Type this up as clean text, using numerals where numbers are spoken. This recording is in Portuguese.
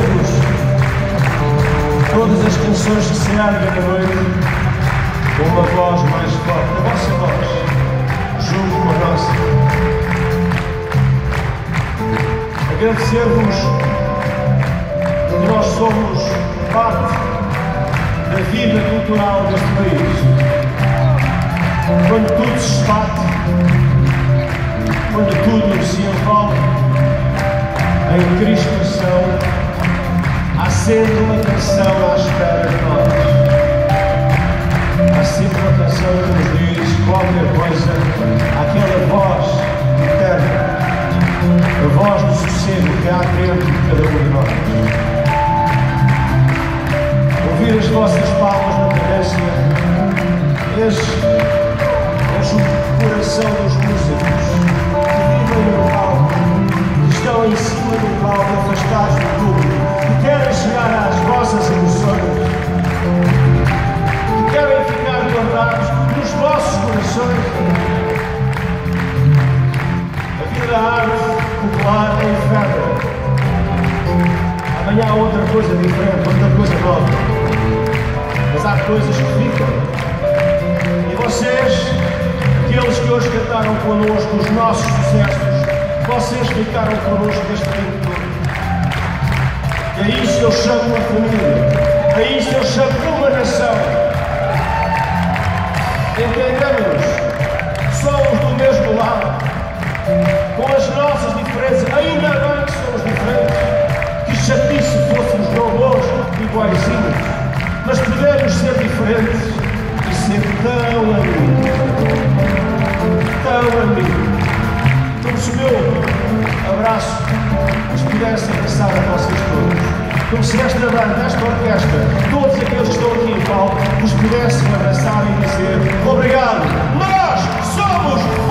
oferecer-vos todas as canções que se erguem na noite com uma voz mais forte, a vossa voz, junto com a nossa. Agradecer-vos que nós somos parte da vida cultural deste país. Quando tudo se esbate, quando tudo se envolve em crispação, há sempre uma canção à espera de nós. Há sempre uma canção que nos diz qualquer coisa, aquela voz eterna, a voz do sossego que há dentro de cada um de nós. Ouvir as vossas palmas na cadência, és o coração dos músicos que vivem no palco, que estão em cima do palco, afastados do público, que querem chegar às vossas emoções, que querem ficar guardados nos vossos corações. A vida da arte popular é efêmera. Amanhã há outra coisa diferente, outra coisa nova. Mas há coisas que ficam. E vocês, aqueles que hoje cantaram connosco os nossos sucessos, vocês ficaram connosco este tempo todo. E a isso eu chamo uma família. A isso eu chamo uma nação. Entendemos-nos. Somos do mesmo lado. Com as nossas diferenças, ainda bem que somos diferentes. Que chatice se fôssemos robôs iguaizinhos. Mas podemos ser diferentes e ser tão amigos. Tão amigos. Como se o meu abraço vos pudesse abraçar a vocês todos. Como se esta banda, esta orquestra, todos aqueles que estão aqui em palco, vos pudessem abraçar e dizer obrigado. Nós somos